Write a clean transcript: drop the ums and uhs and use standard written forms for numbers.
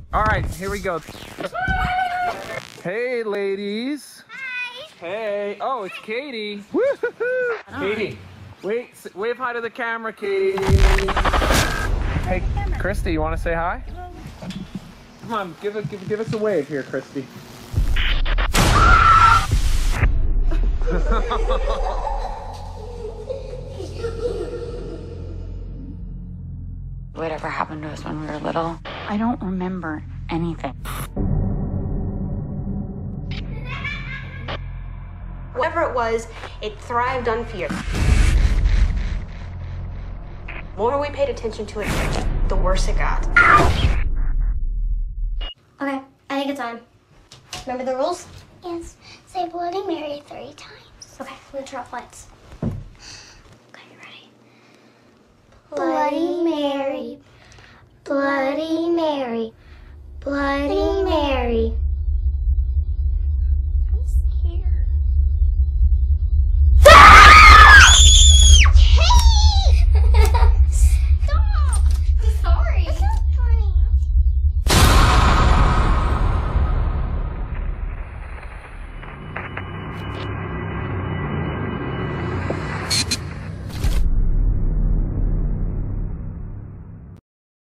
All right, here we go. Hey, ladies. Hi. Hey. Oh, it's Katie. Woo-hoo-hoo. Katie, wait, wave hi to the camera, Katie. Hey, Christy, you want to say hi? Come on, give us a wave here, Christy. Whatever happened to us when we were little, I don't remember anything. Whatever it was, it thrived on fear. The more we paid attention to it, the worse it got. Okay, I think it's on. Remember the rules? Yes. Say Bloody Mary 3 times. Okay, I'm gonna turn off lights. Okay, you ready? Bloody Mary, Bloody Mary, Bloody Mary. I'm scared. Stop! I'm sorry. It's not funny.